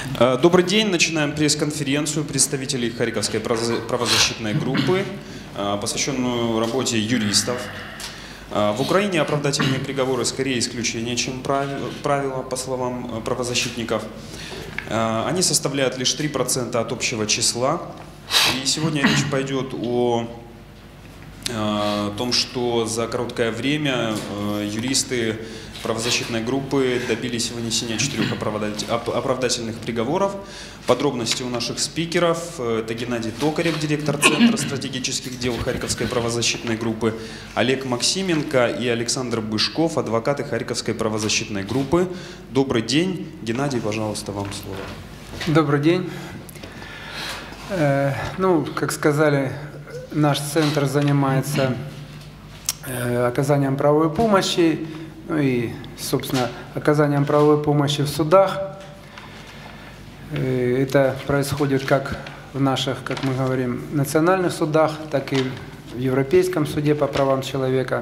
Добрый день. Начинаем пресс-конференцию представителей Харьковской правозащитной группы, посвященную работе юристов. В Украине оправдательные приговоры скорее исключение, чем правило, по словам правозащитников. Они составляют лишь 3% от общего числа. И сегодня речь пойдет о том, что за короткое время юристы правозащитной группы добились вынесения 4 оправдательных приговоров. Подробности у наших спикеров. Это Геннадий Токарев, директор Центра стратегических дел Харьковской правозащитной группы, Олег Максименко и Александр Бышков, адвокаты Харьковской правозащитной группы. Добрый день. Геннадий, пожалуйста, вам слово. Добрый день. Как сказали, наш центр занимается оказанием правовой помощи, и, собственно, оказанием правовой помощи в судах. Это происходит как в наших, как мы говорим, национальных судах, так и в Европейском суде по правам человека.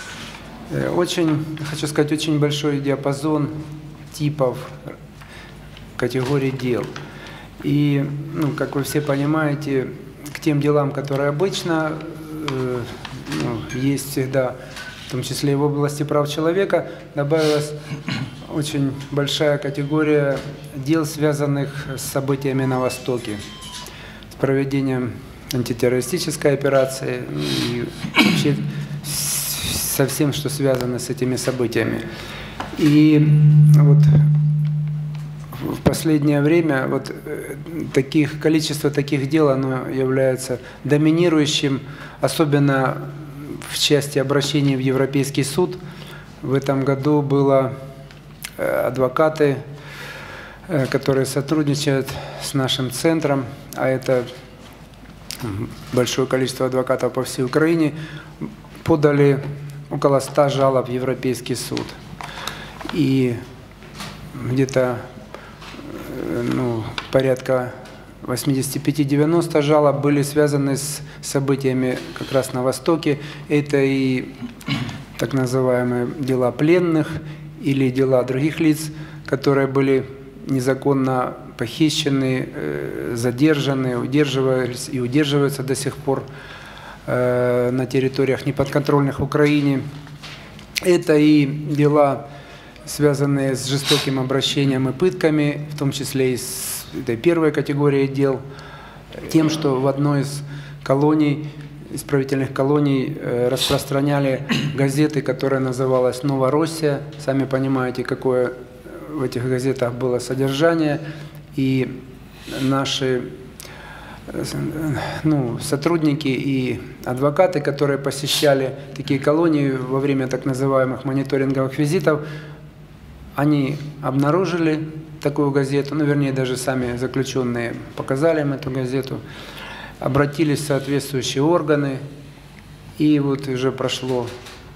Хочу сказать, очень большой диапазон типов, категорий дел. И, как вы все понимаете, к тем делам, которые обычно есть всегда, в том числе и в области прав человека, добавилась очень большая категория дел, связанных с событиями на Востоке, с проведением антитеррористической операции и вообще со всем, что связано с этими событиями. И вот в последнее время количество таких дел оно является доминирующим, особенно в части обращений в Европейский суд. В этом году было адвокаты, которые сотрудничают с нашим центром, а это большое количество адвокатов по всей Украине, подали около 100 жалоб в Европейский суд. И где-то порядка 85-90 жалоб были связаны с событиями как раз на Востоке. Это и так называемые дела пленных или дела других лиц, которые были незаконно похищены, задержаны, удерживались и удерживаются до сих пор на территориях неподконтрольных Украине. Это и дела, связанные с жестоким обращением и пытками, в том числе и с этой первой категорией дел, тем, что в одной из колоний, исправительных колоний, распространяли газеты, которая называлась «Новороссия». Сами понимаете, какое в этих газетах было содержание. И наши сотрудники и адвокаты, которые посещали такие колонии во время так называемых мониторинговых визитов, они обнаружили такую газету, вернее, даже сами заключенные показали им эту газету, обратились в соответствующие органы, и вот уже прошло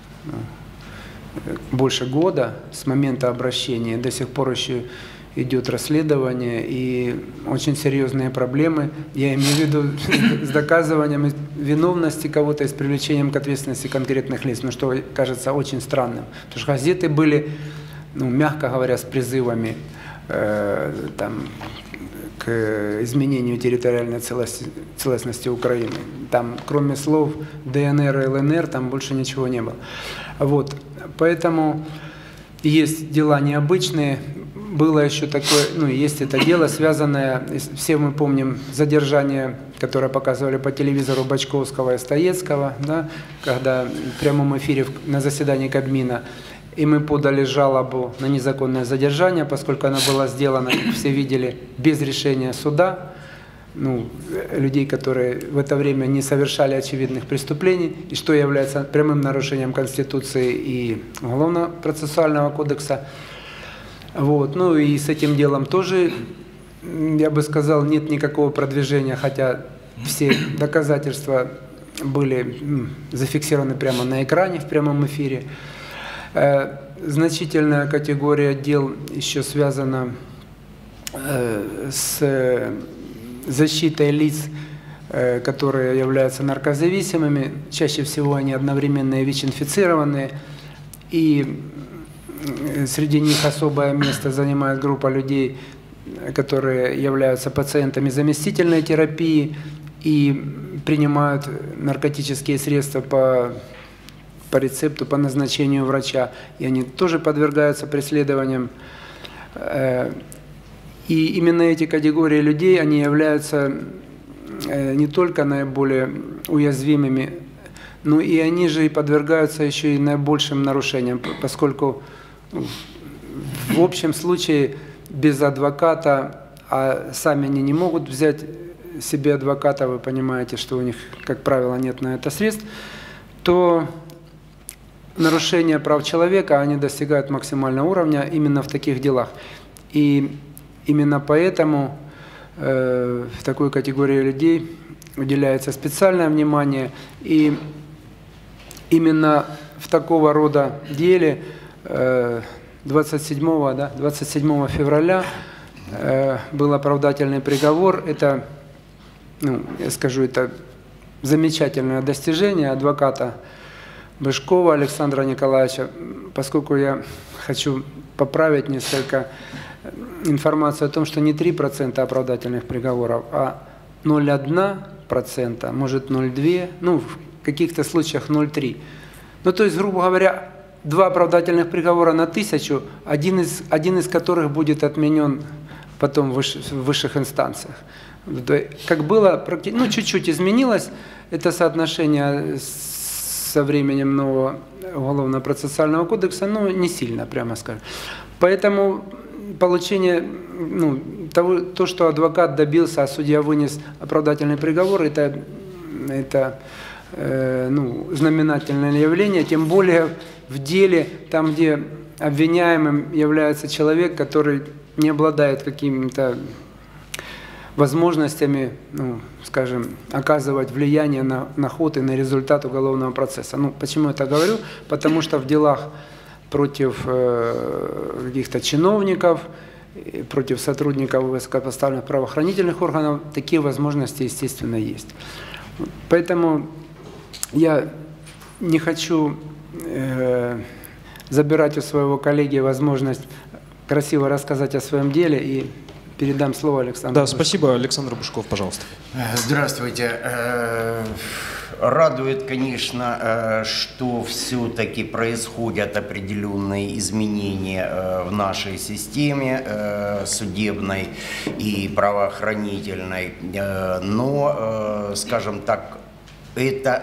больше года с момента обращения, до сих пор еще идет расследование, и очень серьезные проблемы, я имею в виду с доказыванием виновности кого-то и с привлечением к ответственности конкретных лиц, что кажется очень странным, потому что газеты были, мягко говоря, с призывами к изменению территориальной целостности Украины. Там, кроме слов ДНР и ЛНР, там больше ничего не было. Поэтому есть дела необычные. Было еще такое, есть это дело, связанное, все мы помним задержание, которое показывали по телевизору Бочковского и Стоецкого, когда в прямом эфире на заседании Кабмина. И мы подали жалобу на незаконное задержание, поскольку она была сделана, как все видели, без решения суда, людей, которые в это время не совершали очевидных преступлений, и что является прямым нарушением Конституции и Уголовно-процессуального кодекса. И с этим делом тоже, я бы сказал, нет никакого продвижения, хотя все доказательства были зафиксированы прямо на экране в прямом эфире. Значительная категория дел еще связана с защитой лиц, которые являются наркозависимыми. Чаще всего они одновременно и ВИЧ-инфицированные. И среди них особое место занимает группа людей, которые являются пациентами заместительной терапии и принимают наркотические средства по рецепту, по назначению врача, и они тоже подвергаются преследованиям. И именно эти категории людей, они являются не только наиболее уязвимыми, но и они же и подвергаются еще и наибольшим нарушениям, поскольку в общем случае без адвоката, а сами они не могут взять себе адвоката, вы понимаете, что у них, как правило, нет на это средств, то нарушения прав человека, они достигают максимального уровня именно в таких делах. И именно поэтому в такой категории людей уделяется специальное внимание. И именно в такого рода деле 27 февраля был оправдательный приговор. Это, я скажу, это замечательное достижение адвоката Бышкова Александра Николаевича, поскольку я хочу поправить несколько информацию о том, что не 3% оправдательных приговоров, а 0,1%, может 0,2%, в каких-то случаях 0,3%. То есть, грубо говоря, 2 оправдательных приговора на 1000, один из которых будет отменен потом в высших инстанциях. Как было, чуть-чуть изменилось это соотношение со временем нового Уголовно-процессуального кодекса, но не сильно, прямо скажем. Поэтому получение, то, что адвокат добился, а судья вынес оправдательный приговор, это знаменательное явление, тем более в деле, там, где обвиняемым является человек, который не обладает какими-то возможностями, скажем, оказывать влияние на ход и на результат уголовного процесса. Почему я это говорю? Потому что в делах против каких-то чиновников, против сотрудников высокопоставленных правоохранительных органов такие возможности, естественно, есть. Поэтому я не хочу забирать у своего коллеги возможность красиво рассказать о своем деле и передам слово Александру. Да, спасибо. Александр Бышков, пожалуйста. Здравствуйте. Радует, конечно, что все-таки происходят определенные изменения в нашей системе судебной и правоохранительной, но, скажем так, это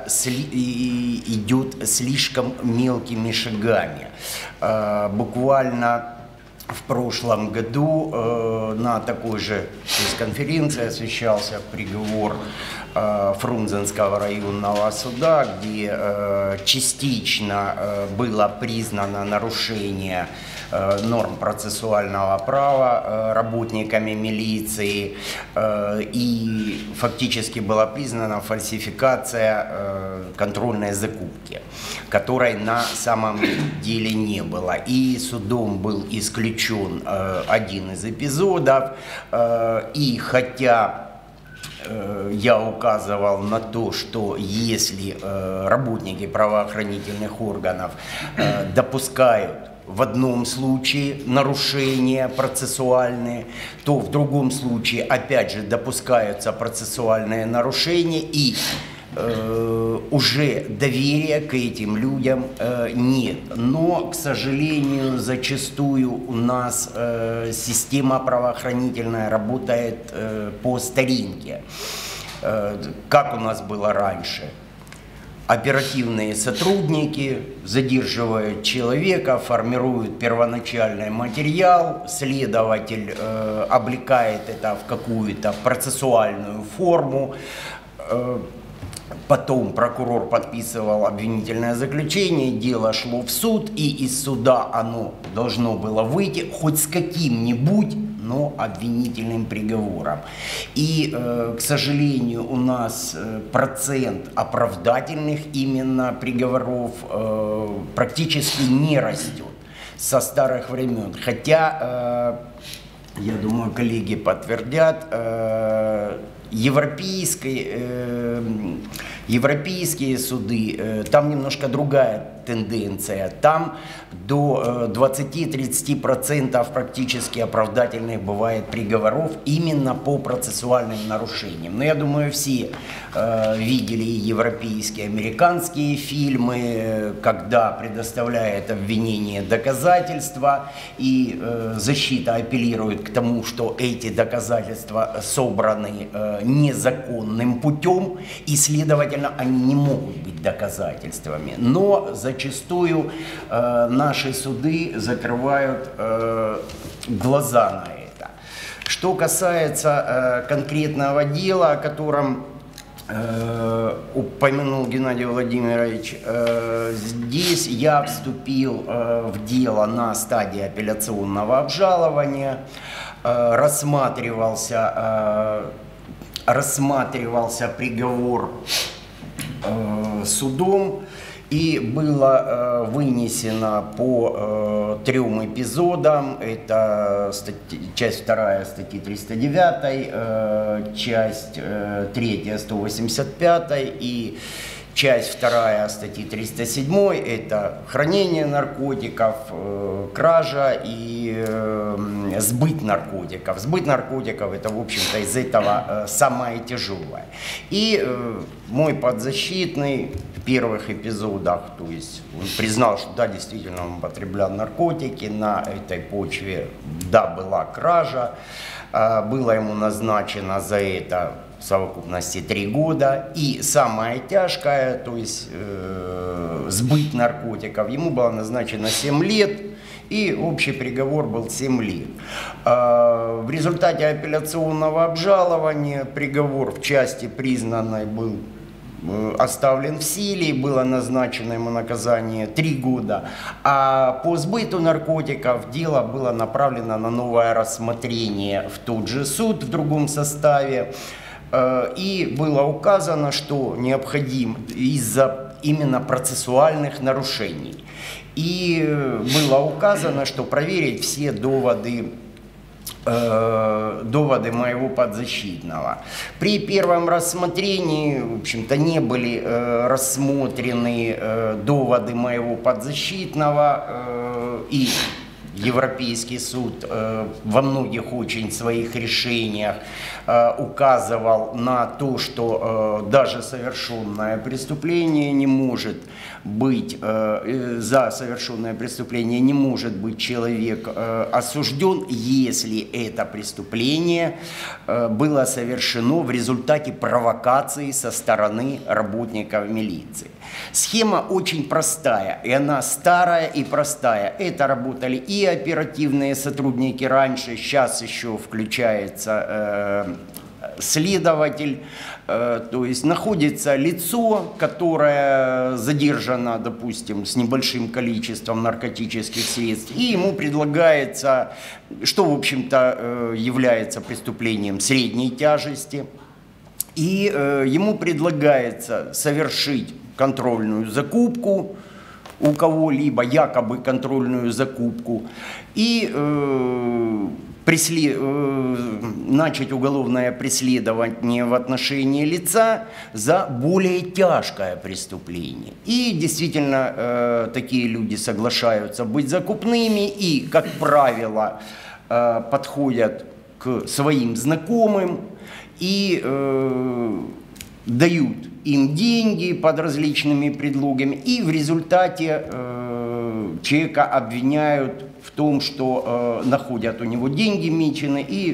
идет слишком мелкими шагами. Буквально в прошлом году на такой же пресс-конференции освещался приговор Фрунзенского районного суда, где частично было признано нарушение норм процессуального права работниками милиции, и фактически была признана фальсификация контрольной закупки, которой на самом деле не было. И судом был исключен один из эпизодов, и хотя я указывал на то, что если работники правоохранительных органов допускают в одном случае нарушения процессуальные, то в другом случае опять же допускаются процессуальные нарушения, и уже доверия к этим людям нет. Но, к сожалению, зачастую у нас система правоохранительная работает по старинке. Как у нас было раньше? Оперативные сотрудники задерживают человека, формируют первоначальный материал, следователь облекает это в какую-то процессуальную форму, потом прокурор подписывал обвинительное заключение, дело шло в суд, и из суда оно должно было выйти хоть с каким-нибудь, но обвинительным приговором. И, к сожалению, у нас процент оправдательных именно приговоров практически не растет со старых времен. Хотя, я думаю, коллеги подтвердят, европейский Европейские суды, там немножко другая тенденция. Там до 20-30% практически оправдательных бывает приговоров именно по процессуальным нарушениям. Но я думаю, все видели европейские, американские фильмы, когда предоставляет обвинение доказательства, и защита апеллирует к тому, что эти доказательства собраны незаконным путем, и, следовательно, они не могут быть доказательствами. Но зачастую наши суды закрывают глаза на это. Что касается конкретного дела, о котором упомянул Геннадий Владимирович, здесь я вступил в дело на стадии апелляционного обжалования, рассматривался приговор судом, и было вынесено по 3 эпизодам. Это часть 2 статьи 309, часть 3 185 и часть 2 статьи 307. Это хранение наркотиков, кража и сбыт наркотиков. Сбыт наркотиков — это, в общем-то, из этого самое тяжелое. И мой подзащитный в первых эпизодах, то есть он признал, что да, действительно он употреблял наркотики, на этой почве, да, была кража, было ему назначено за это в совокупности 3 года, и самое тяжкое, то есть сбыт наркотиков, ему было назначено 7 лет, и общий приговор был 7 лет. В результате апелляционного обжалования приговор в части признанной был оставлен в силе, было назначено ему наказание 3 года, а по сбыту наркотиков дело было направлено на новое рассмотрение в тот же суд в другом составе, и было указано, что необходим из-за именно процессуальных нарушений. И было указано, что проверить все доводы моего подзащитного. При первом рассмотрении, в общем-то, не были рассмотрены доводы моего подзащитного, и Европейский суд во многих очень своих решениях указывал на то, что даже совершенное преступление не может быть, за совершенное преступление не может быть человек осужден, если это преступление было совершено в результате провокации со стороны работников милиции. Схема очень простая, и она старая и простая. Это работали и оперативные сотрудники раньше, сейчас еще включается следователь, то есть находится лицо, которое задержано, допустим, с небольшим количеством наркотических средств, и ему предлагается, что, в общем-то, является преступлением средней тяжести, и ему предлагается совершить контрольную закупку у кого-либо, якобы контрольную закупку, и начать уголовное преследование в отношении лица за более тяжкое преступление. И действительно такие люди соглашаются быть закупными и, как правило, подходят к своим знакомым и дают им деньги под различными предлогами, и в результате человека обвиняют в том, что находят у него деньги мечены, и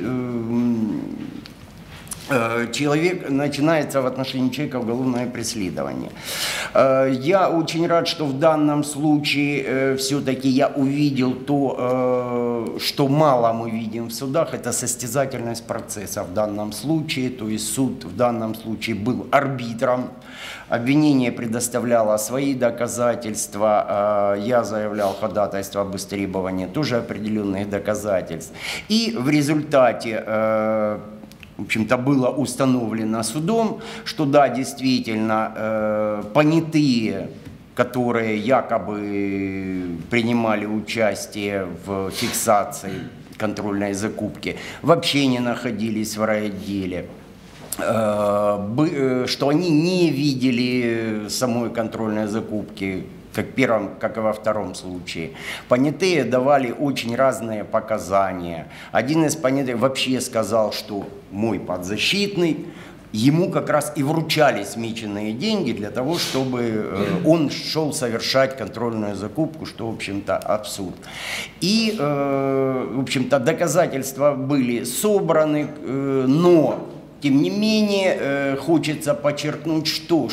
начинается в отношении человека уголовное преследование. Я очень рад, что в данном случае все-таки я увидел то, что мало мы видим в судах, это состязательность процесса в данном случае, то есть суд в данном случае был арбитром, обвинение предоставляло свои доказательства, я заявлял ходатайство об истребовании тоже определенных доказательств, и в результате в общем-то, было установлено судом, что да, действительно, понятые, которые якобы принимали участие в фиксации контрольной закупки, вообще не находились в райотделе. что они не видели самой контрольной закупки, как в первом, как и во втором случае. Понятые давали очень разные показания. Один из понятых вообще сказал, что мой подзащитный, ему как раз и вручали смеченные деньги для того, чтобы он шел совершать контрольную закупку, что, в общем-то, абсурд. И, в общем-то, доказательства были собраны, но, тем не менее, хочется подчеркнуть, что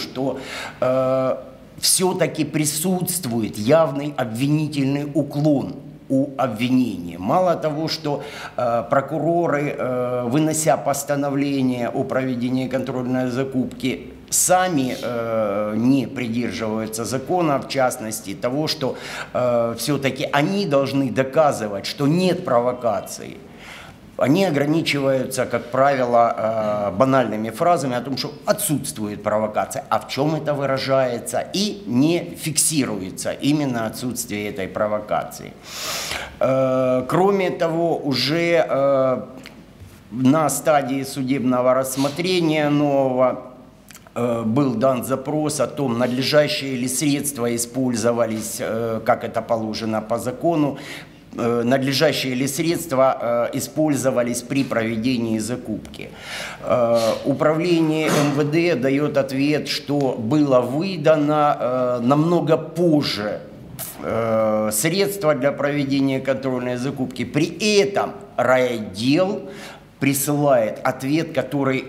все-таки присутствует явный обвинительный уклон у обвинения. Мало того, что прокуроры, вынося постановление о проведении контрольной закупки, сами не придерживаются закона, в частности того, что все-таки они должны доказывать, что нет провокации. Они ограничиваются, как правило, банальными фразами о том, что отсутствует провокация. А в чем это выражается? И не фиксируется именно отсутствие этой провокации. Кроме того, уже на стадии судебного рассмотрения нового был дан запрос о том, надлежащие ли средства использовались, как это положено по закону, надлежащие ли средства использовались при проведении закупки. Управление МВД дает ответ, что было выдано намного позже средства для проведения контрольной закупки. При этом райотдел присылает ответ, который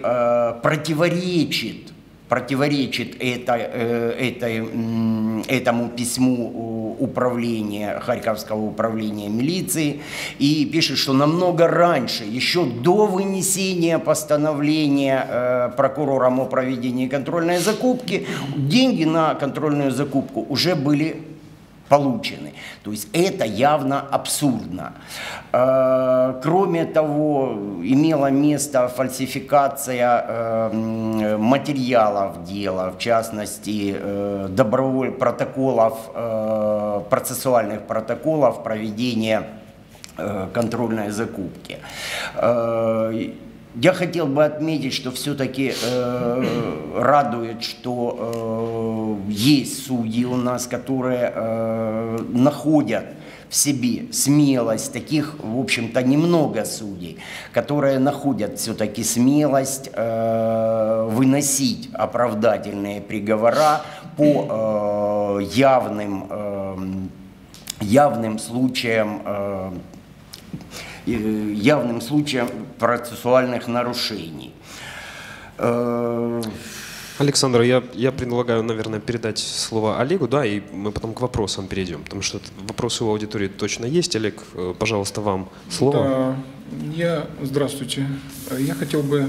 противоречит этому письму управления, Харьковского управления милиции, и пишет, что намного раньше, еще до вынесения постановления прокурором о проведении контрольной закупки, деньги на контрольную закупку уже были получены. То есть это явно абсурдно. Кроме того, имела место фальсификация материалов дела, в частности, процессуальных протоколов проведения контрольной закупки. Я хотел бы отметить, что все-таки радует, что есть судьи у нас, которые находят в себе смелость, таких, в общем-то, немного судей, которые находят все-таки смелость выносить оправдательные приговора по явным случаям процессуальных нарушений. Александр, я предлагаю, наверное, передать слово Олегу, да, и мы потом к вопросам перейдем, потому что вопросы у аудитории точно есть. Олег, пожалуйста, вам слово. Да, здравствуйте. Я хотел бы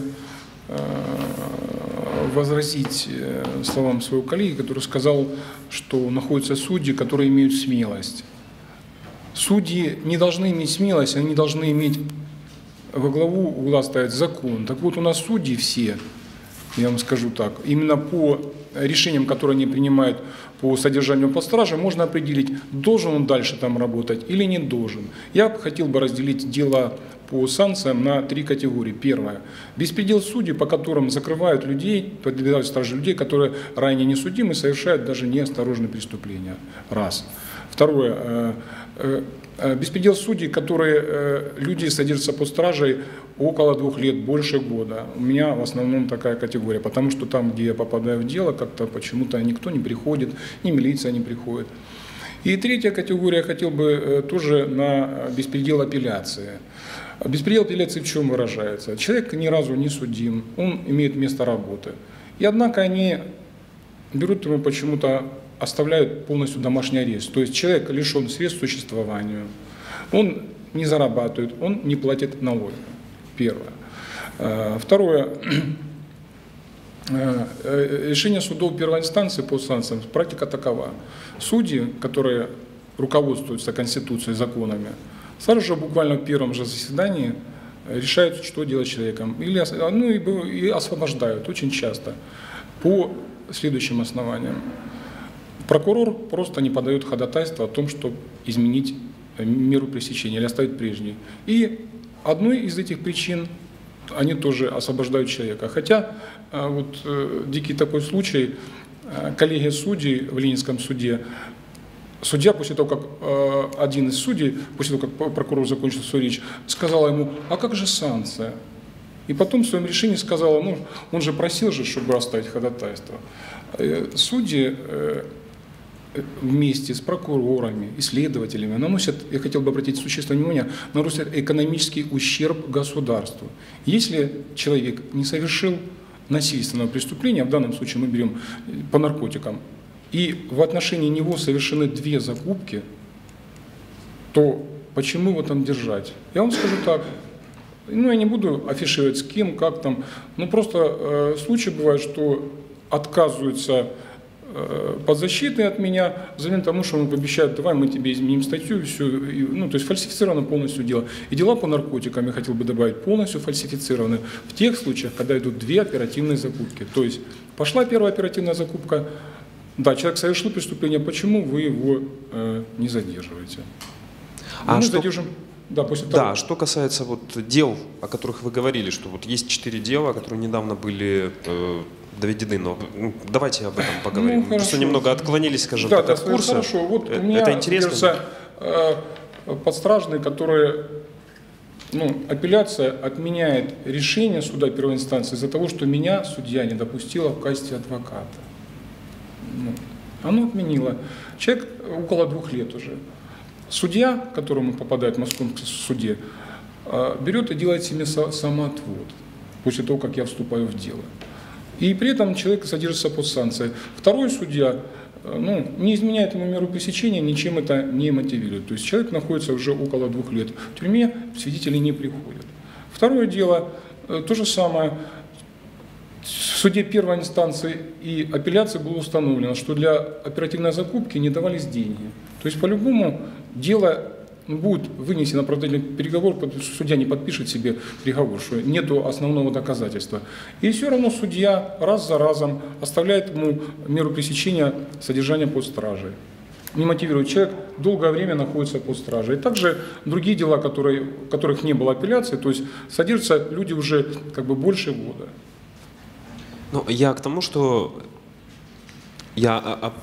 возразить словам своего коллеги, который сказал, что находятся судьи, которые имеют смелость. Судьи не должны иметь смелость, они должны иметь во главу угла ставить закон. Так вот, у нас судьи все, я вам скажу так, именно по решениям, которые они принимают по содержанию под стражей, можно определить, должен он дальше там работать или не должен. Я хотел бы разделить дело по санкциям на 3 категории. Первое. Беспредел судей, по которым закрывают людей, подвергают стражи людей, которые ранее не судимы, совершают даже неосторожные преступления. Раз. Второе. Беспредел судей, которые люди содержатся под стражей около 2 лет, больше года. У меня в основном такая категория, потому что там, где я попадаю в дело, как-то почему-то никто не приходит, ни милиция не приходит. И 3-я категория, я хотел бы тоже на беспредел апелляции. Беспредел апелляции в чем выражается? Человек ни разу не судим, он имеет место работы. И однако они берут ему почему-то, оставляют полностью домашний арест. То есть человек лишен средств к существованию, он не зарабатывает, он не платит налоги. Первое. Второе. Решение судов первой инстанции по санкциям, практика такова. Судьи, которые руководствуются Конституцией, законами, сразу же буквально в первом же заседании решают, что делать с человеком. И освобождают очень часто по следующим основаниям. Прокурор просто не подает ходатайство о том, чтобы изменить меру пресечения или оставить прежней. И одной из этих причин они тоже освобождают человека. Хотя вот дикий такой случай, коллегия судей в Ленинском суде, судья, после того, как один из судей, после того, как прокурор закончил свою речь, сказал ему: а как же санкция? И потом в своем решении сказала: ну, он же просил же, чтобы оставить ходатайство. Судьи вместе с прокурорами, исследователями наносят, я хотел бы обратить существенное внимание, наносят экономический ущерб государству. Если человек не совершил насильственного преступления, в данном случае мы берем по наркотикам, и в отношении него совершены 2 закупки, то почему его там держать? Я вам скажу так, ну я не буду афишировать с кем, как там, но просто случаи бывают, что отказываются подзащитные от меня, взамен тому, что он обещает: давай мы тебе изменим статью, и все, ну, то есть фальсифицировано полностью дело. И дела по наркотикам, я хотел бы добавить, полностью фальсифицированы в тех случаях, когда идут 2 оперативные закупки. То есть пошла первая оперативная закупка, да, человек совершил преступление, почему вы его не задерживаете? Мы задержим. Да, после того. Да, что касается вот дел, о которых вы говорили, что вот есть 4 дела, которые недавно были доведены, но давайте об этом поговорим. Ну, просто немного отклонились, скажем да, так, от курса. Хорошо. Вот у меня, это интересно. Подстражные, которые, ну, апелляция отменяет решение суда первой инстанции из-за того, что меня судья не допустила в качестве адвоката. Ну, оно отменило. Человек около 2 лет уже. Судья, к которому попадает в Московском суде, берет и делает себе самоотвод после того, как я вступаю в дело. И при этом человек содержится под санкцией. Второй судья, ну, не изменяет ему меру пресечения, ничем это не мотивирует. То есть человек находится уже около 2 лет в тюрьме, свидетели не приходят. Второе дело, то же самое. В суде первой инстанции и апелляции было установлено, что для оперативной закупки не давались деньги. То есть по-любому дело будет вынесен оправдательный переговор, судья не подпишет себе приговор, что нету основного доказательства. И все равно судья раз за разом оставляет ему меру пресечения содержания под стражей. Не мотивирует. Человек долгое время находится под стражей. И также другие дела, в которых не было апелляции, то есть содержатся люди уже как бы больше года. Ну, я к тому, что я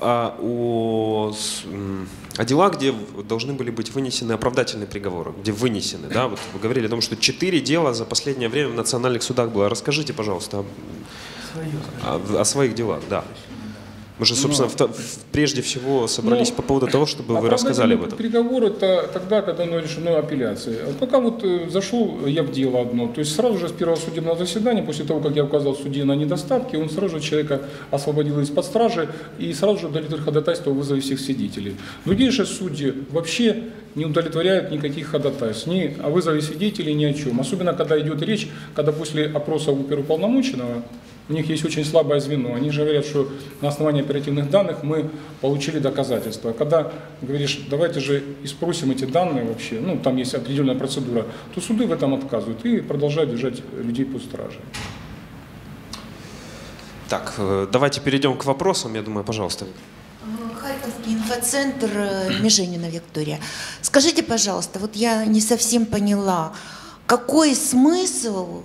о делах, где должны были быть вынесены оправдательные приговоры, где вынесены, да, вот вы говорили о том, что 4 дела за последнее время в национальных судах было. Расскажите, пожалуйста, о своих делах, да. Мы же, собственно, прежде всего собрались по поводу того, чтобы вы рассказали об этом. Приговор — это тогда, когда оно решено апелляцией. А пока вот зашел я в дело одно, то есть сразу же с первого судебного заседания, после того, как я указал судье на недостатки, он сразу же человека освободил из-под стражи и сразу же удовлетворил ходатайство о вызове всех свидетелей. Другие же судьи вообще не удовлетворяют никаких ходатайств, ни о вызове свидетелей, ни о чем. Особенно, когда идет речь, когда после опроса оперуполномоченного у них есть очень слабое звено. Они же говорят, что на основании оперативных данных мы получили доказательства. А когда говоришь: давайте же и спросим эти данные вообще, ну там есть определенная процедура, то суды в этом отказывают и продолжают держать людей под стражей. Так, давайте перейдем к вопросам, я думаю, пожалуйста. Харьковский инфоцентр, Меженина Виктория. Скажите, пожалуйста, вот я не совсем поняла, какой смысл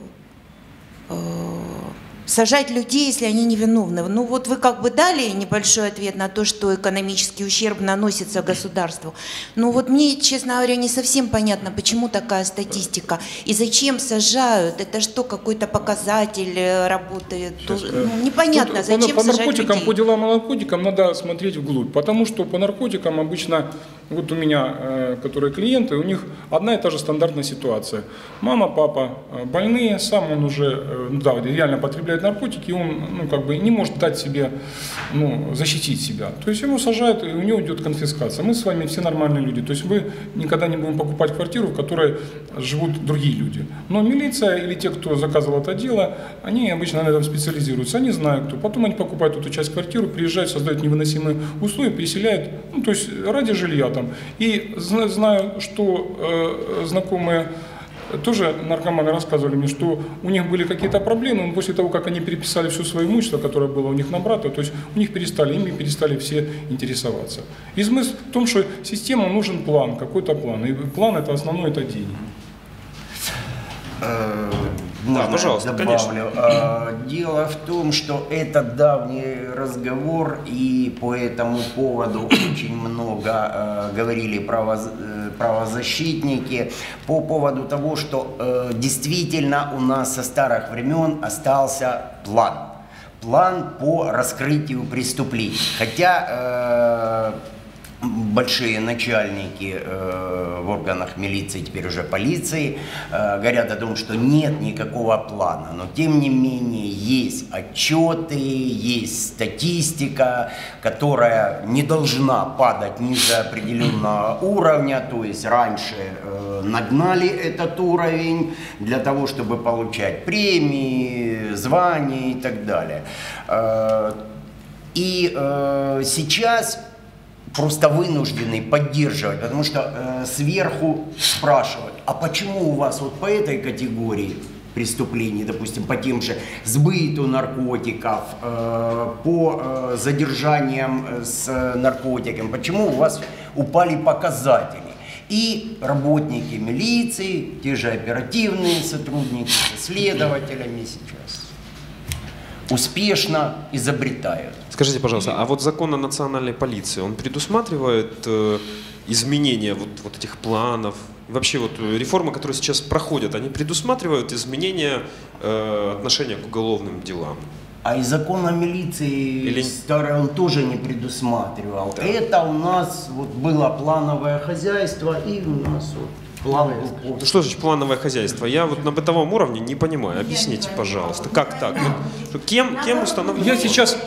сажать людей, если они невиновны? Ну вот вы как бы дали небольшой ответ на то, что экономический ущерб наносится государству. Но вот мне, честно говоря, не совсем понятно, почему такая статистика и зачем сажают. Это что, какой-то показатель работает? Непонятно, зачем сажать людей. По делам о наркотикам надо смотреть вглубь, потому что по наркотикам обычно, вот у меня, которые клиенты, у них одна и та же стандартная ситуация. Мама, папа больные, сам он уже, да, реально потребляет наркотики, и он, ну, как бы не может дать себе, ну, защитить себя. То есть его сажают, и у него идет конфискация. Мы с вами все нормальные люди. То есть мы никогда не будем покупать квартиру, в которой живут другие люди. Но милиция или те, кто заказывал это дело, они обычно на этом специализируются. Они знают, кто. Потом они покупают эту часть квартиры, приезжают, создают невыносимые условия, переселяют, ну, то есть ради жилья там. И знаю, что знакомые тоже наркоманы рассказывали мне, что у них были какие-то проблемы, но после того, как они переписали все свое имущество, которое было у них на брата, то есть у них ими перестали все интересоваться. И смысл в том, что система нужен план, какой-то план. И план — это основной, это деньги. Можно пожалуйста, я добавлю? Дело в том, что это давний разговор, и по этому поводу очень много говорили правозащитники по поводу того, что действительно у нас со старых времен остался план по раскрытию преступлений. Хотя большие начальники в органах милиции, теперь уже полиции, говорят о том, что нет никакого плана. Но тем не менее есть отчеты, есть статистика, которая не должна падать ниже определенного уровня. То есть раньше нагнали этот уровень для того, чтобы получать премии, звания и так далее. И сейчас просто вынуждены поддерживать, потому что сверху спрашивают, а почему у вас вот по этой категории преступлений, допустим, по тем же сбыту наркотиков, по задержаниям с наркотиками, почему у вас упали показатели? И работники милиции, те же оперативные сотрудники с следователями сейчас успешно изобретают. Скажите, пожалуйста, а вот закон о национальной полиции, он предусматривает изменения вот этих планов? Вообще вот реформы, которые сейчас проходят, они предусматривают изменения отношения к уголовным делам? А и закон о милиции старый он тоже не предусматривал. Да. Это у нас вот было плановое хозяйство, и у нас вот план был. Что значит плановое хозяйство? Я вот на бытовом уровне не понимаю. Объясните, пожалуйста, как так? Вот, кем установлено? Я сейчас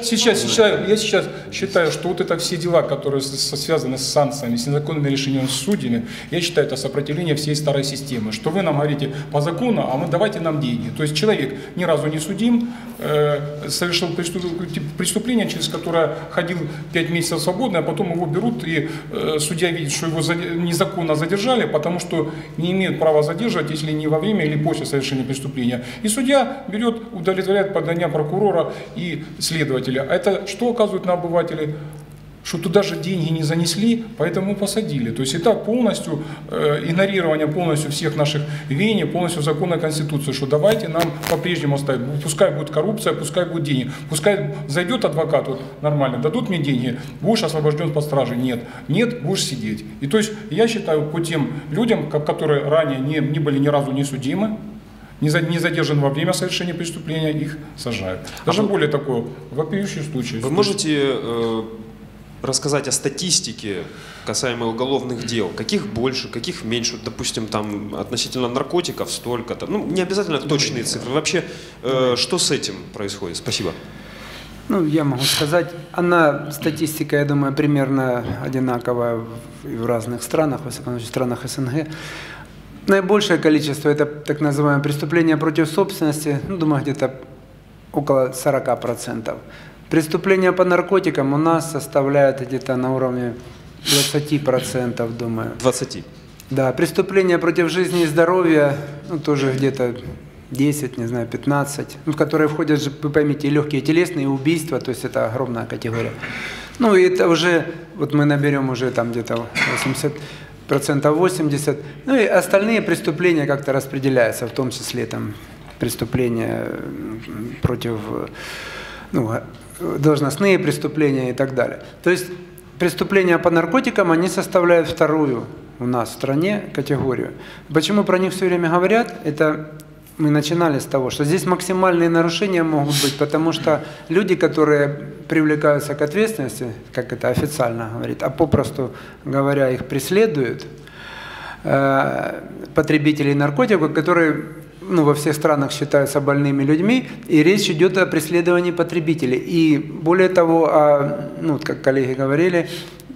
считаю, что вот это все дела, которые связаны с санкциями, с незаконными решениями с судьями, я считаю, это сопротивление всей старой системы. Что вы нам говорите по закону, а мы давайте нам деньги. То есть человек ни разу не судим, совершил преступление, через которое ходил 5 месяцев свободно, а потом его берут, и судья видит, что его незаконно задержали, потому что не имеют права задерживать, если не во время или после совершения преступления. И судья берет, удовлетворяет подания прокурора и следователя. А это что оказывает на обывателей? Что туда же деньги не занесли, поэтому посадили. То есть это полностью игнорирование полностью всех наших веяний, полностью законной конституции, что давайте нам по-прежнему оставить. Пускай будет коррупция, пускай будет деньги. Пускай зайдет адвокат вот, нормально, дадут мне деньги, будешь освобожден под стражей. Нет, будешь сидеть. И то есть я считаю, по тем людям, которые ранее не были ни разу не судимы, не задержан во время совершения преступления, их сажают. Даже более такое, вопиющий случай. Вы можете рассказать о статистике касаемо уголовных дел? Каких больше, каких меньше? Допустим, там относительно наркотиков столько-то. Ну, не обязательно точные цифры. Вообще, что с этим происходит? Спасибо. Ну, я могу сказать, статистика, я думаю, примерно одинаковая в разных странах, во всяком случае, в странах СНГ. Наибольшее количество – это так называемые преступления против собственности, ну, думаю, где-то около 40%. Преступления по наркотикам у нас составляют где-то на уровне 20%, думаю. 20? Да, преступления против жизни и здоровья, ну, тоже где-то 10, не знаю, 15, в которые входят, вы поймите, и легкие телесные убийства, то есть это огромная категория. Ну, и это уже, вот мы наберем уже там где-то 80%, 80%, ну, и остальные преступления как-то распределяются, в том числе там преступления против, ну, должностные преступления и так далее. То есть преступления по наркотикам, они составляют вторую у нас в стране категорию. Почему про них все время говорят? Это мы начинали с того, что здесь максимальные нарушения могут быть, потому что люди, которые привлекаются к ответственности, как это официально говорит, а попросту говоря, их преследуют, потребителей наркотиков, которые во всех странах считаются больными людьми, и речь идет о преследовании потребителей. И более того, как коллеги говорили,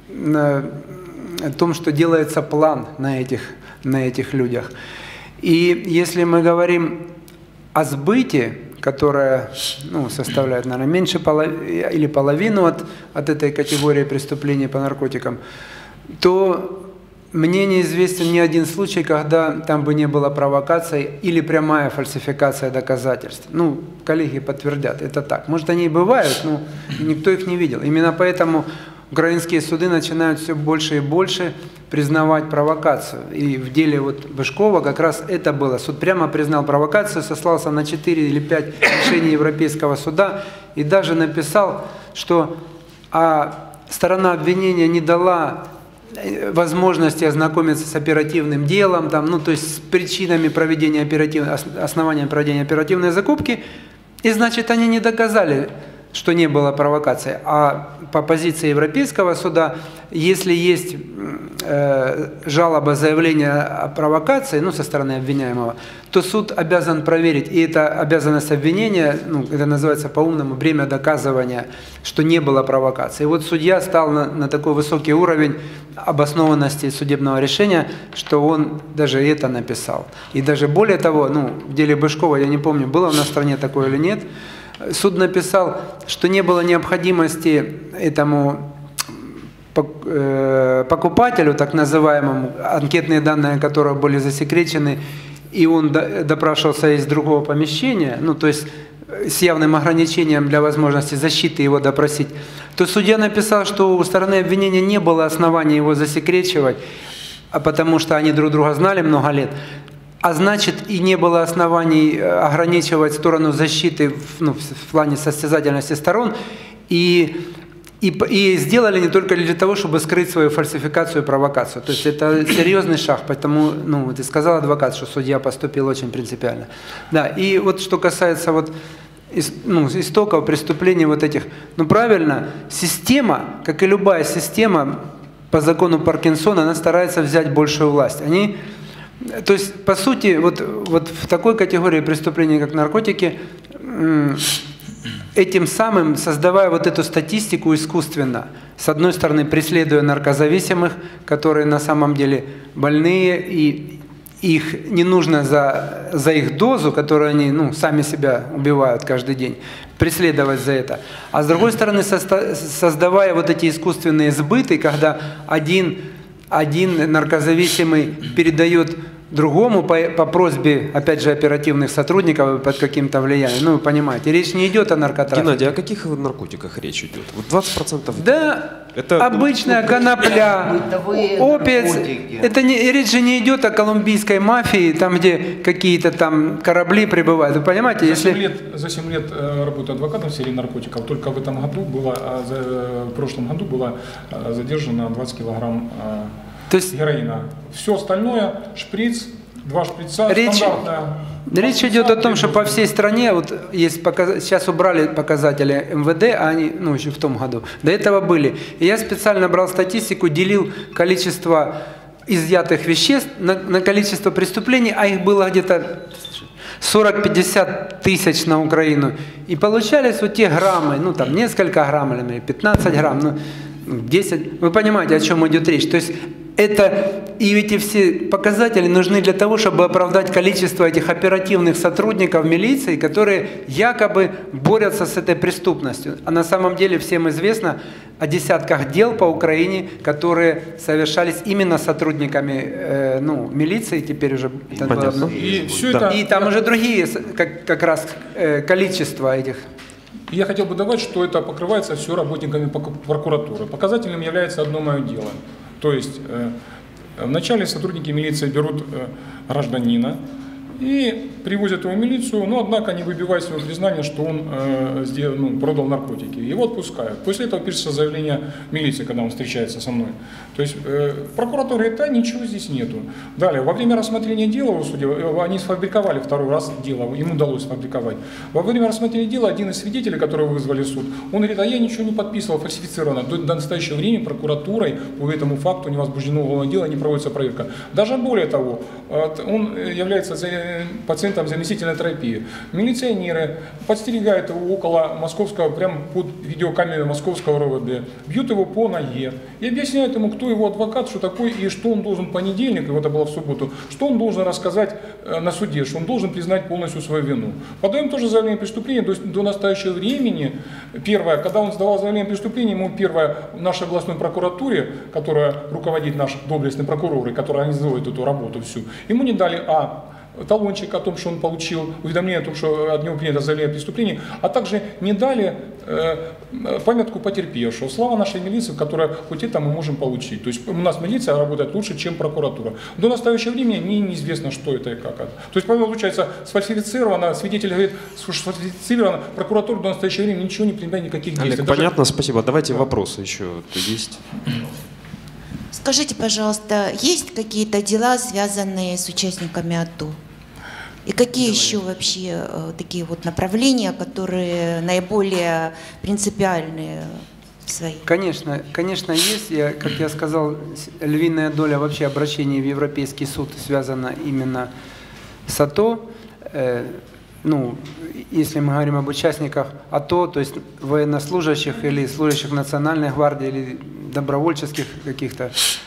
о том, что делается план на этих людях. И если мы говорим о сбыте, которая составляет, наверное, меньше или половину от этой категории преступлений по наркотикам, то мне неизвестен ни один случай, когда там бы не было провокации или прямая фальсификация доказательств. Коллеги подтвердят, это так. Может, они и бывают, но никто их не видел. Именно поэтому украинские суды начинают все больше и больше признавать провокацию. И в деле вот Бышкова как раз это было. Суд прямо признал провокацию, сослался на 4 или 5 решений Европейского суда и даже написал, что сторона обвинения не дала возможности ознакомиться с оперативным делом, там, ну, то есть с причинами проведения основанием проведения оперативной закупки, и значит они не доказали, что не было провокации. А по позиции Европейского суда, если есть жалоба, заявление о провокации, ну, со стороны обвиняемого, то суд обязан проверить, и это обязанность обвинения, ну, это называется по-умному бремя доказывания, что не было провокации. И вот судья стал на такой высокий уровень обоснованности судебного решения, что он даже это написал. И даже более того, ну, в деле Бышкова, я не помню, было на стране такое или нет, суд написал, что не было необходимости этому покупателю, так называемому, анкетные данные которого были засекречены, и он допрашивался из другого помещения, ну, то есть с явным ограничением для возможности защиты его допросить, то судья написал, что у стороны обвинения не было оснований его засекречивать, потому что они друг друга знали много лет. А значит, и не было оснований ограничивать сторону защиты в плане состязательности сторон. И сделали не только для того, чтобы скрыть свою фальсификацию и провокацию. То есть это серьезный шаг, поэтому, ну, вот и сказал адвокат, что судья поступил очень принципиально. Да, и вот что касается вот, ну, истоков преступлений вот этих, ну, правильно, система, как и любая система, по закону Паркинсона, она старается взять большую власть. То есть, по сути, вот в такой категории преступлений, как наркотики, этим самым создавая вот эту статистику искусственно, с одной стороны, преследуя наркозависимых, которые на самом деле больные, и их не нужно за их дозу, которую они, ну, сами себя убивают каждый день, преследовать за это. А с другой стороны, создавая вот эти искусственные сбыты, когда один наркозависимый передает другому по просьбе, опять же, оперативных сотрудников под каким-то влиянием. Ну, вы понимаете, речь не идет о наркотрафике. Геннадий, о каких наркотиках речь идет? Вот 20%? Да, это обычная конопля, опиец. Речь же не идет о колумбийской мафии, там, где какие-то там корабли прибывают. Вы понимаете, За 7 лет работы адвокатом в сфере наркотиков только в этом году в прошлом году было задержано 20 килограмм героина. Все остальное, шприц, 2 шприца, стандартная. Речь идет о том, что по всей стране, вот есть сейчас убрали показатели МВД, а они, ну, еще в том году, до этого были. И я специально брал статистику, делил количество изъятых веществ на количество преступлений, а их было где-то 40-50 тысяч на Украину. И получались вот те граммы, ну там несколько грамм или 15 грамм, ну 10. Вы понимаете, о чем идет речь. То есть эти все показатели нужны для того, чтобы оправдать количество этих оперативных сотрудников милиции, которые якобы борются с этой преступностью. А на самом деле всем известно о десятках дел по Украине, которые совершались именно сотрудниками милиции, теперь уже. И там уже другие как раз количество этих. Я хотел бы добавить, что это покрывается все работниками прокуратуры. Показательным является одно мое дело. То есть вначале сотрудники милиции берут гражданина и привозят его в милицию, но однако не выбивая своего признания, что он продал наркотики. Его отпускают. После этого пишется заявление милиции, когда он встречается со мной. То есть прокуратура говорит, да, ничего здесь нету. Далее, во время рассмотрения дела у судьи, они сфабриковали второй раз дело, им удалось сфабриковать. Во время рассмотрения дела один из свидетелей, которого вызвали в суд, он говорит, а я ничего не подписывал, фальсифицировано. До настоящего времени прокуратурой по этому факту не возбуждено уголовное дело, не проводится проверка. Даже более того, он является пациентом заместительной терапии. Милиционеры подстерегают его около московского, прямо под видеокамерой московского РОВД, бьют его по ноге и объясняют ему, кто его адвокат, что такое, и что он должен в понедельник, и это было в субботу, что он должен рассказать на суде, что он должен признать полностью свою вину. Подаем тоже заявление о преступлении до настоящего времени. Первое, когда он сдавал заявление о преступлении, ему в нашей областной прокуратуре, которая руководит наш доблестный прокурор, и которая организует эту работу всю, ему не дали талончик о том, что он получил, уведомление о том, что от него принято заявление о преступлении, а также не дали памятку потерпевшего. Слава нашей милиции, которая хоть это мы можем получить. То есть у нас милиция работает лучше, чем прокуратура. До настоящего времени мне неизвестно, что это и как это. То есть, получается, сфальсифицировано, свидетель говорит, сфальсифицировано, прокуратура до настоящего времени ничего не принимает, никаких действий. Олег, понятно, спасибо. Давайте вопросы еще есть. Скажите, пожалуйста, есть какие-то дела, связанные с участниками АТО? И какие еще вообще такие вот направления, которые наиболее принципиальные свои? Конечно, есть. Как я сказал, львиная доля вообще обращений в Европейский суд связана именно с АТО. Ну, если мы говорим об участниках АТО, то есть военнослужащих или служащих Национальной гвардии или добровольческих каких-то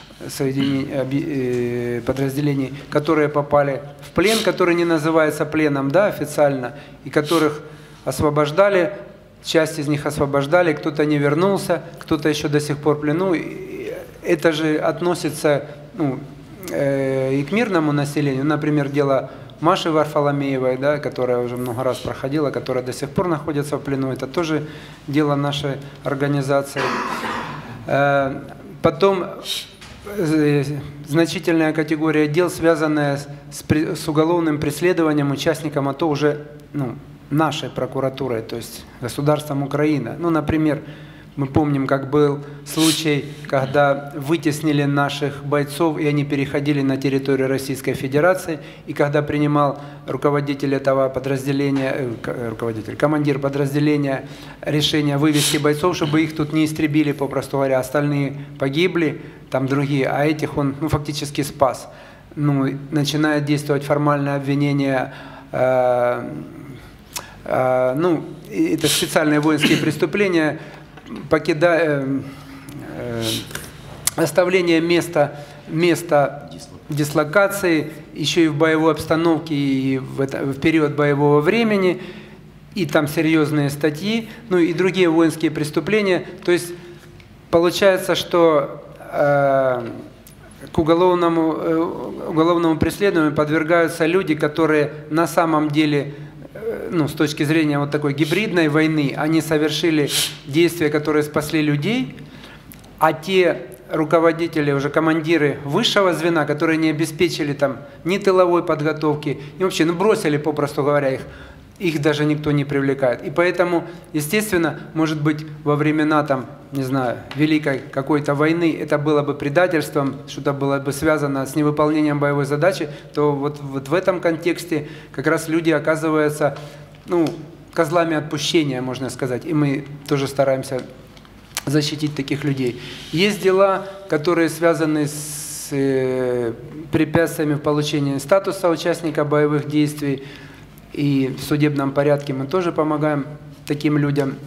подразделений, которые попали в плен, который не называется пленом, да, официально, и которых освобождали, часть из них освобождали, кто-то не вернулся, кто-то еще до сих пор в плену. Это же относится, ну, и к мирному населению. Например, дело Маши Варфоломеевой, да, которая уже много раз проходила, которая до сих пор находится в плену. Это тоже дело нашей организации. Потом значительная категория дел, связанная с уголовным преследованием участникам АТО уже, ну, нашей прокуратурой, то есть государством Украины. Ну, например, мы помним, как был случай, когда вытеснили наших бойцов, и они переходили на территорию Российской Федерации, и когда принимал руководитель этого подразделения, командир подразделения решение вывести бойцов, чтобы их тут не истребили, попросту говоря, остальные погибли, там другие, а этих он, ну, фактически спас. Ну, начинает действовать формальное обвинение, ну, это специальные воинские преступления, оставление места дислокации еще и в боевой обстановке, и в период боевого времени, и там серьезные статьи, ну и другие воинские преступления. То есть получается, что к уголовному преследованию подвергаются люди, которые на самом деле, ну, с точки зрения вот такой гибридной войны, они совершили действия, которые спасли людей, а те руководители, уже командиры высшего звена, которые не обеспечили там ни тыловой подготовки, и вообще, ну, бросили, попросту говоря, их даже никто не привлекает. И поэтому, естественно, может быть, во времена, там, не знаю, великой какой-то войны это было бы предательством, что-то было бы связано с невыполнением боевой задачи, то вот в этом контексте как раз люди оказываются, ну, козлами отпущения, можно сказать, и мы тоже стараемся защитить таких людей. Есть дела, которые связаны с препятствиями в получении статуса участника боевых действий, и в судебном порядке мы тоже помогаем таким людям.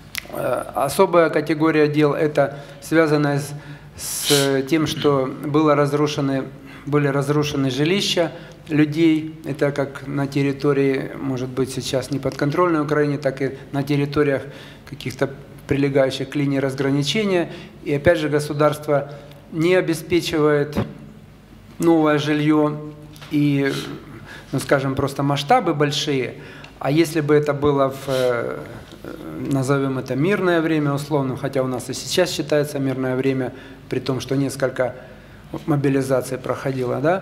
Особая категория дел – это связанная с тем, что были разрушены жилища людей. Это как на территории, может быть, сейчас не подконтрольной Украине, так и на территориях каких-то прилегающих к линии разграничения. И опять же государство не обеспечивает новое жилье и, ну, скажем, просто масштабы большие, а если бы это было назовем это мирное время условно, хотя у нас и сейчас считается мирное время, при том, что несколько мобилизаций проходило, да,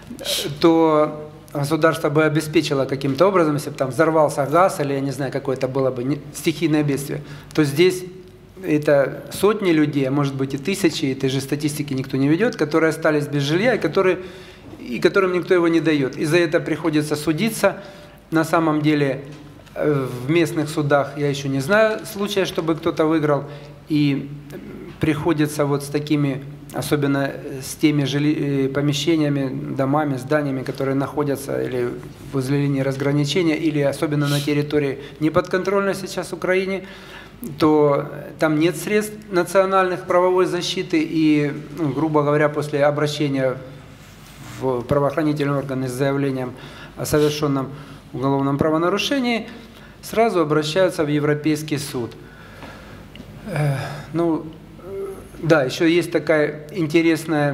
то государство бы обеспечило каким-то образом, если бы там взорвался газ или, я не знаю, какое-то было бы стихийное бедствие, то здесь это сотни людей, а может быть и тысячи, этой же статистики никто не ведет, которые остались без жилья и которым никто его не дает. И за это приходится судиться. На самом деле в местных судах я еще не знаю случая, чтобы кто-то выиграл. И приходится вот с такими, особенно с теми помещениями, домами, зданиями, которые находятся или возле линии разграничения, или особенно на территории неподконтрольной сейчас Украине, то там нет средств национальных правовой защиты. И, ну, грубо говоря, после обращения в правоохранительные органы с заявлением о совершенном уголовном правонарушении, сразу обращаются в Европейский суд. Ну, да, еще есть такая интересная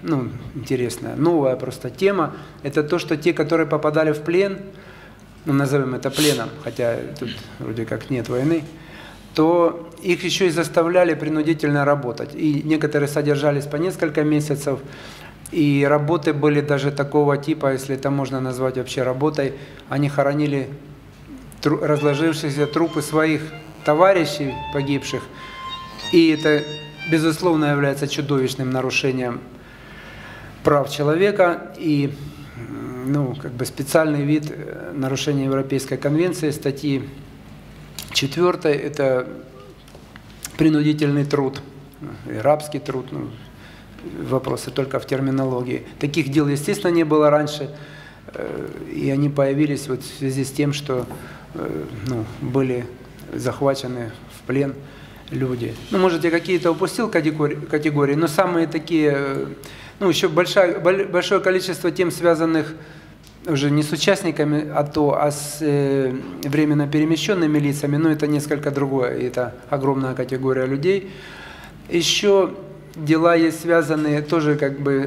ну, интересная, новая просто тема, это то, что те, которые попадали в плен, ну, назовем это пленом, хотя тут вроде как нет войны, то их еще и заставляли принудительно работать. И некоторые содержались по несколько месяцев, и работы были даже такого типа, если это можно назвать вообще работой, они хоронили разложившиеся трупы своих товарищей погибших, и это, безусловно, является чудовищным нарушением прав человека и, ну, как бы специальный вид нарушения Европейской конвенции, статьи 4, это принудительный труд, и рабский труд, ну, вопросы только в терминологии. Таких дел, естественно, не было раньше, и они появились вот в связи с тем, что ну, были захвачены в плен люди. Ну, может, я какие-то упустил категории, но самые такие, ну, еще большое количество тем, связанных уже не с участниками АТО, а с временно перемещенными лицами, но это несколько другое, это огромная категория людей. Еще дела есть связанные тоже как бы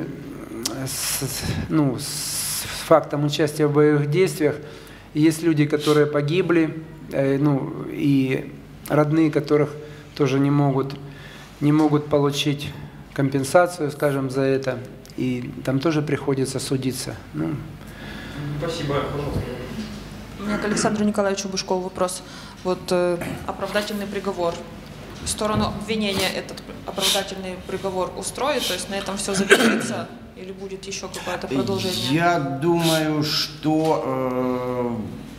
с фактом участия в боевых действиях. Есть люди, которые погибли, ну, и родные которых тоже не могут получить компенсацию, скажем, за это, и там тоже приходится судиться. Ну. Спасибо, пожалуйста. У меня к Александру Николаевичу Бушкову вопрос. Вот оправдательный приговор. В сторону обвинения этот оправдательный приговор устроит, то есть на этом все завершится или будет еще какое-то продолжение? Я думаю, что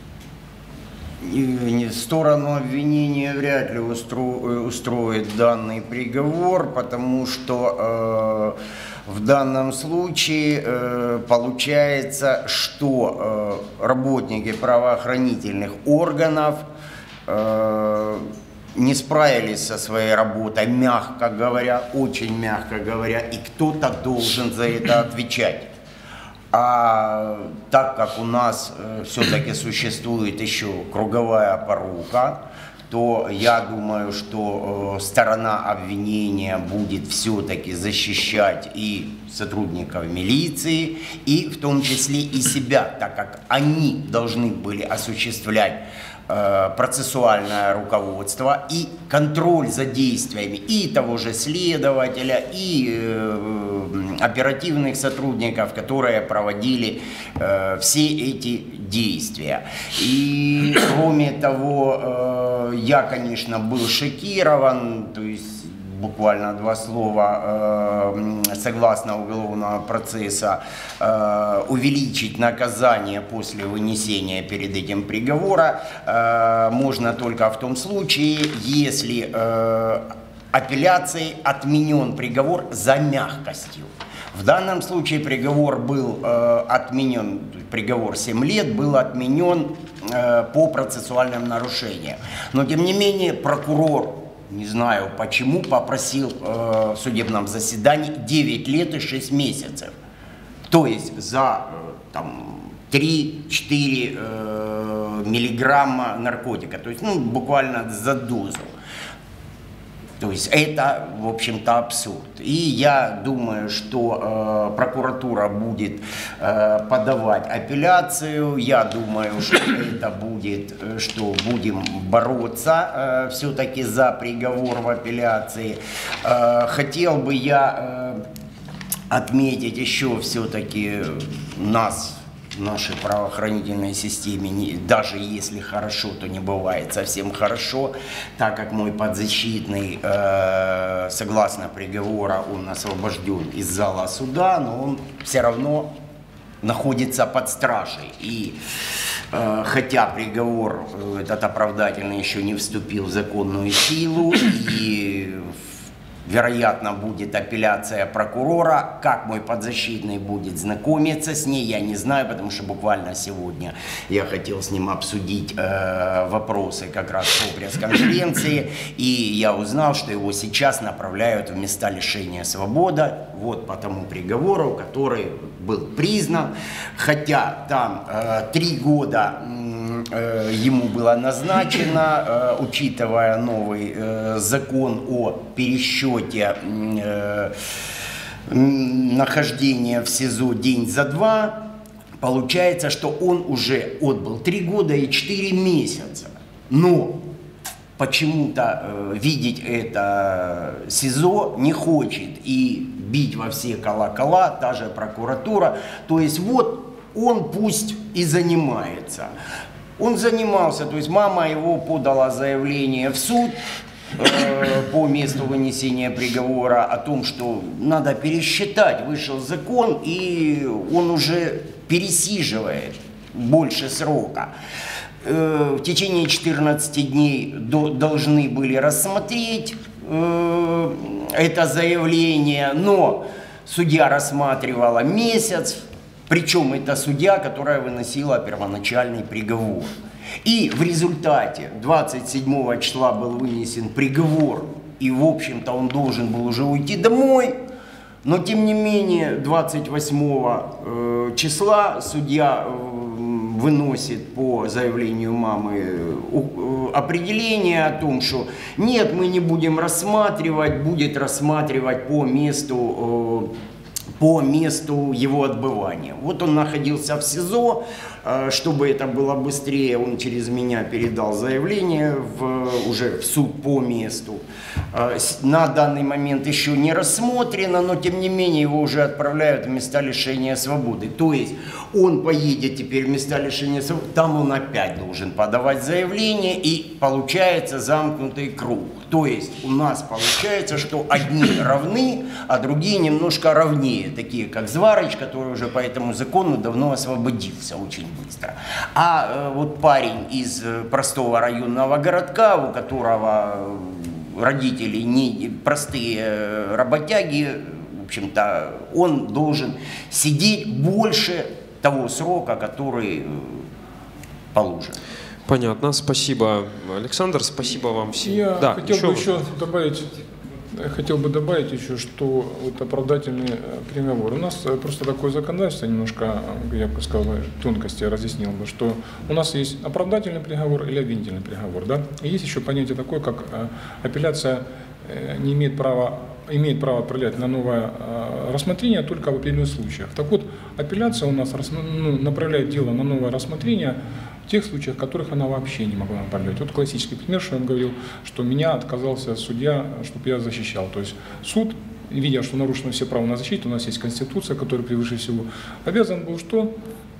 в сторону обвинения вряд ли устроит данный приговор, потому что в данном случае получается, что работники правоохранительных органов не справились со своей работой, мягко говоря, очень мягко говоря, и кто-то должен за это отвечать. А так как у нас все-таки существует еще круговая порука, то я думаю, что сторона обвинения будет все-таки защищать и сотрудников милиции, и в том числе и себя, так как они должны были осуществлять процессуальное руководство и контроль за действиями и того же следователя, и оперативных сотрудников, которые проводили все эти действия. И кроме того, я, конечно, был шокирован, то есть буквально два слова, согласно уголовного процесса, увеличить наказание после вынесения перед этим приговора можно только в том случае, если апелляцией отменен приговор за мягкостью. В данном случае приговор был отменен, приговор 7 лет был отменен по процессуальным нарушениям. Но тем не менее прокурор, не знаю почему, попросил в судебном заседании 9 лет и 6 месяцев. То есть за 3-4 миллиграмма наркотика, то есть буквально за дозу. То есть это, в общем-то, абсурд. И я думаю, что прокуратура будет подавать апелляцию. Я думаю, что это будет, что будем бороться все-таки за приговор в апелляции. Хотел бы я отметить еще все-таки нас, в нашей правоохранительной системе, даже если хорошо, то не бывает совсем хорошо, так как мой подзащитный, согласно приговора, он освобожден из зала суда, но он все равно находится под стражей. И хотя приговор этот оправдательный еще не вступил в законную силу, и вероятно, будет апелляция прокурора. Как мой подзащитный будет знакомиться с ней, я не знаю, потому что буквально сегодня я хотел с ним обсудить вопросы как раз по пресс-конференции. И я узнал, что его сейчас направляют в места лишения свободы, вот по тому приговору, который был признан. Хотя там 3 года ему было назначено, учитывая новый закон о пересчете нахождения в СИЗО день за два, получается, что он уже отбыл 3 года и 4 месяца. Но почему-то видеть это СИЗО не хочет и бить во все колокола, та же прокуратура. То есть вот он пусть и занимается. Он занимался, то есть мама его подала заявление в суд по месту вынесения приговора о том, что надо пересчитать, вышел закон, и он уже пересиживает больше срока. В течение 14 дней должны были рассмотреть это заявление, но судья рассматривала месяц, причем это судья, которая выносила первоначальный приговор. И в результате 27 числа был вынесен приговор, и в общем-то он должен был уже уйти домой, но тем не менее 28 числа судья выносит по заявлению мамы определение о том, что нет, мы не будем рассматривать, будет рассматривать по месту его отбывания. Вот он находился в СИЗО, чтобы это было быстрее, он через меня передал заявление уже в суд по месту. На данный момент еще не рассмотрено, но тем не менее его уже отправляют в места лишения свободы. То есть он поедет теперь в места лишения свободы, там он опять должен подавать заявление, и получается замкнутый круг. То есть у нас получается, что одни равны, а другие немножко равнее, такие как Зварыч, который уже по этому закону давно освободился очень быстро. А вот парень из простого районного городка, у которого родители не простые работяги, в общем-то, он должен сидеть больше того срока, который положен. Понятно, спасибо, Александр, спасибо вам всем. Я хотел бы добавить еще, что вот оправдательный приговор. У нас просто такое законодательство, немножко, я бы сказал, тонкости разъяснил бы, что у нас есть оправдательный приговор или обвинительный приговор. Да? И есть еще понятие такое, как апелляция не имеет права отправлять на новое рассмотрение только в определенных случаях. Так вот, апелляция у нас направляет дело на новое рассмотрение в тех случаях, в которых она вообще не могла направлять. Вот классический пример, что я вам говорил, что меня отказался судья, чтобы я защищал. То есть суд, видя, что нарушены все права на защиту, у нас есть Конституция, которая превыше всего, обязан был что?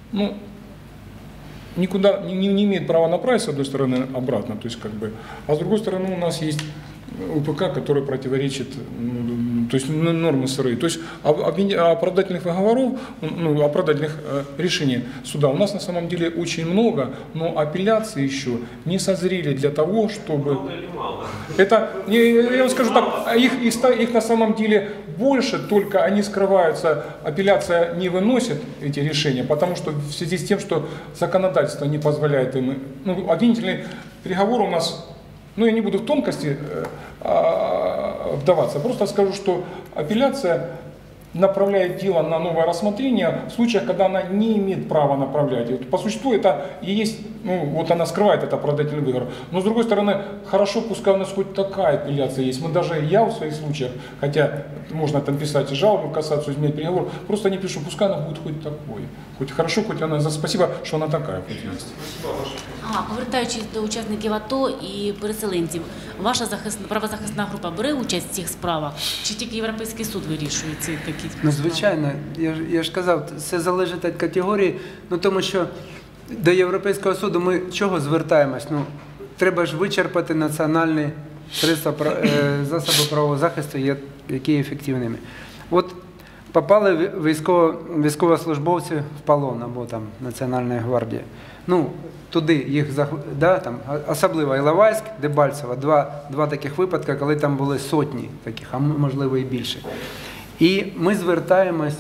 Никуда не имеет права направить, с одной стороны, обратно, то есть а с другой стороны у нас есть УПК, который противоречит, то есть нормы СРИ. То есть оправдательных выговоров, оправдательных решений суда у нас на самом деле очень много, но апелляции еще не созрели для того, чтобы... Много или мало? Это, я вам скажу так, их на самом деле больше, только они скрываются, апелляция не выносит эти решения, потому что в связи с тем, что законодательство не позволяет им... обвинительный приговор у нас... я не буду в тонкости вдаваться, просто скажу, что апелляция направляет дело на новое рассмотрение в случаях, когда она не имеет права направлять. Вот по существу это и есть, вот она скрывает это оправдательный выговор. Но с другой стороны, хорошо, пускай у нас хоть такая апелляция есть. Я в своих случаях, хотя можно там писать жалобу, кассацию, изменить приговор, просто не пишу, пускай она будет хоть такой. Хоть хорошо, хоть она, спасибо, що вона така, хоть є. Повертаючись до учасників АТО і переселенців, ваша правозахисна група бере участь в цих справах? Чи тільки Європейський суд вирішує ці такі? Звичайно, я ж казав, це залежить від категорії, тому що до Європейського суду ми чого звертаємось? Треба ж вичерпати національні засоби правового захисту, які є ефективними. От попали військовослужбовці в полон або там Національної гвардії. Туди їх, особливо Іловайськ, Дебальцево, два таких випадки, коли там були сотні таких, а можливо і більше. І ми звертаємось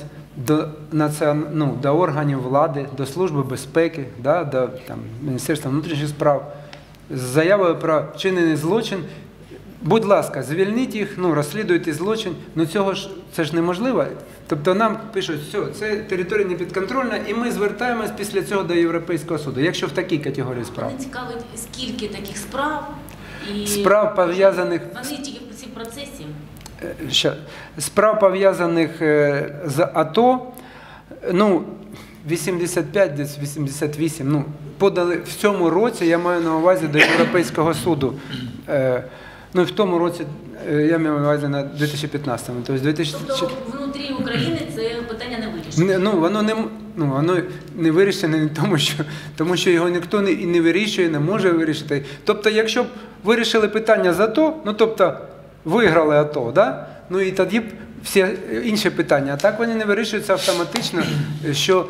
до органів влади, до Служби безпеки, до Міністерства внутрішніх справ з заявою про вчинений злочин. Будь ласка, звільніть їх, розслідуйте злочин, це ж неможливо. Тобто нам пишуть, все, це територія непідконтрольна, і ми звертаємось після цього до Європейського суду, якщо в такій категорії справ. Мене цікавить, скільки таких справ? Справ пов'язаних... Вони тільки в процесі? Справ, пов'язаних з АТО, ну, 85, десь 88, ну, подали в цьому році, я маю на увазі, до Європейського суду. Ну, і в тому році, я маю на увазі на 2015-му. Тобто внутрі України це питання не вирішено? Воно не вирішене тому що його ніхто і не вирішує, не може вирішити. Тобто, якщо б вирішили питання з АТО, ну, тобто, виграли АТО, да? Ну, і тоді б всі інші питання. А так вони не вирішуються автоматично, що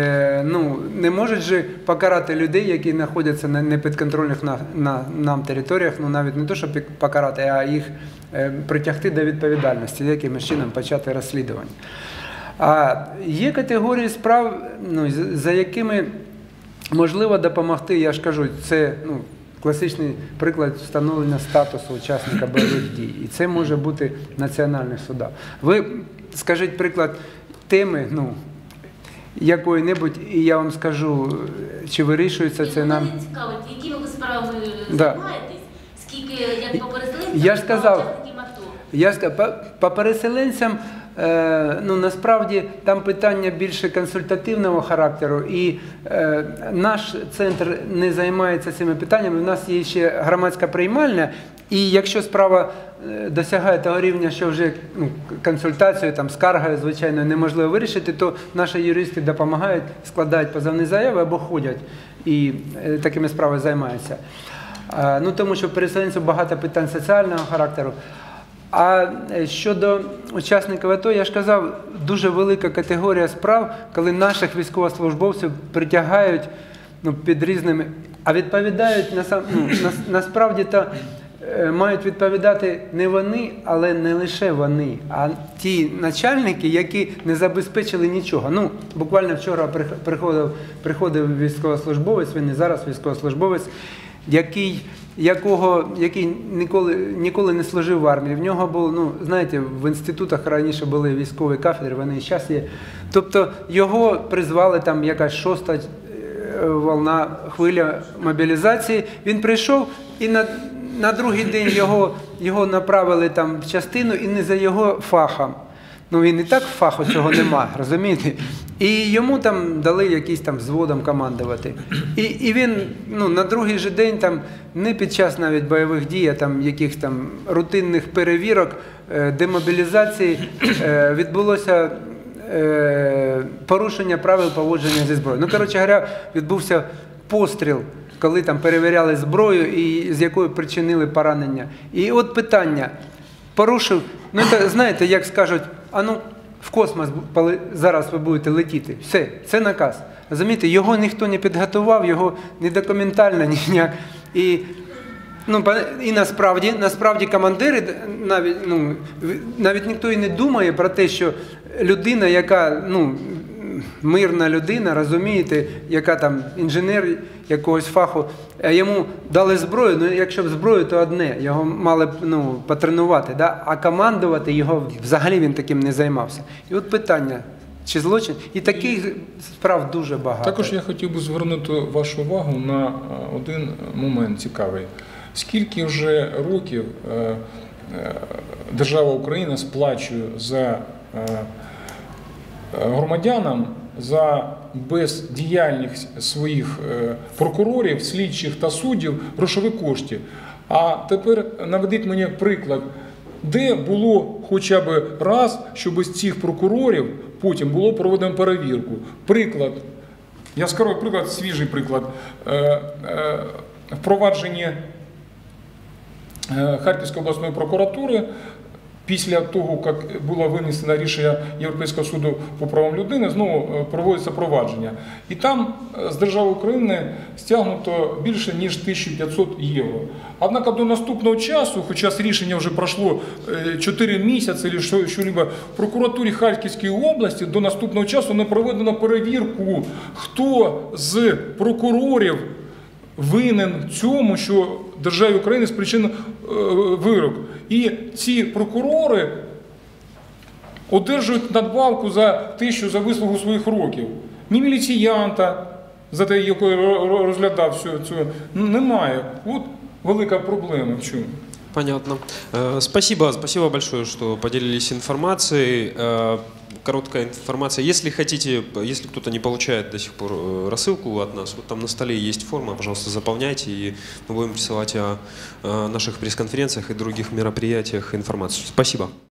не можуть же покарати людей, які знаходяться на непідконтрольних нам територіях, ну навіть не то, щоб покарати, а їх притягти до відповідальності, якимось чином почати розслідування. А є категорії справ, ну, за якими можливо допомогти, я ж кажу, це класичний приклад встановлення статусу учасника бойових дій. І це може бути в національних судах. Ви скажіть приклад теми, якої-небудь, і я вам скажу, чи вирішується це нам. Мені цікаво, якими ви справами займаєтесь? Скільки, як по переселенцям, я ж сказав, АТО? По переселенцям, насправді там питання більше консультативного характеру, і наш центр не займається цими питаннями. У нас є ще громадська приймальня, і якщо справа досягає того рівня, що вже консультацією, там, скаргою, звичайно, неможливо вирішити, то наші юристи допомагають, складають позовні заяви або ходять і такими справами займаються. Тому що в переселенців багато питань соціального характеру. А щодо учасників АТО, я ж казав, дуже велика категорія справ, коли наших військовослужбовців притягають під різними, а відповідають, насправді-то мають відповідати не вони, але не лише вони, а ті начальники, які не забезпечили нічого. Буквально вчора приходив військовослужбовець, він і зараз військовослужбовець, який ніколи не служив в армії. В нього був, знаєте, в інститутах раніше були військові кафедри, вони і зараз є. Тобто його призвали, там якась 6-та хвиля мобілізації. Він прийшов і на другий день його направили там в частину і не за його фахом. Він і так фаху цього нема, розумієте? І йому там дали якийсь там взводом командувати. І він на другий же день, там, не під час навіть бойових дій, а там якихось там рутинних перевірок, демобілізації, відбулося порушення правил поводження зі зброєю. Коротше говоря, відбувся постріл, коли там перевіряли зброю і з якою причинили поранення. І от питання, порушив, знаєте, як скажуть, в космос зараз ви будете летіти. Все, це наказ. Розумієте, його ніхто не підготував, його не документально, ніяк. І насправді командири, навіть ніхто і не думає про те, що людина, яка, мирна людина, розумієте, яка там інженер якогось фаху, йому дали зброю, якщо б зброю, то одне, його мали б потренувати, да? А командувати його взагалі він таким не займався. І от питання, чи злочин? І таких справ дуже багато. Також я хотів би звернути вашу увагу на один момент цікавий. Скільки вже років держава Україна сплачує за громадянам за бездіяльність своїх прокурорів, слідчих та суддів грошові кошти. А тепер наведіть мені приклад, де було хоча б раз, щоб з цих прокурорів потім було проведено перевірку. Приклад, яскравий приклад, свіжий приклад, впровадження Харківської обласної прокуратури після того, як було винесено рішення Європейського суду по правам людини, знову проводиться провадження. І там з держави України стягнуто більше, ніж 1500 євро. Однак до наступного часу, хоча з рішення вже пройшло 4 місяці, чи що-либо, в прокуратурі Харківської області до наступного часу не проведено перевірку, хто з прокурорів винен в цьому, що державі України спричинив вирок. І ці прокурори одержують надбавку за те, що за вислугу своїх років. Ні міліціянта, за те, який розглядав цю, немає. От велика проблема в чому. Понятно. Спасибо большое, что поделились информацией. Короткая информация. Если хотите, если кто-то не получает до сих пор рассылку от нас, вот там на столе есть форма, пожалуйста, заполняйте, и мы будем присылать о наших пресс-конференциях и других мероприятиях информацию. Спасибо.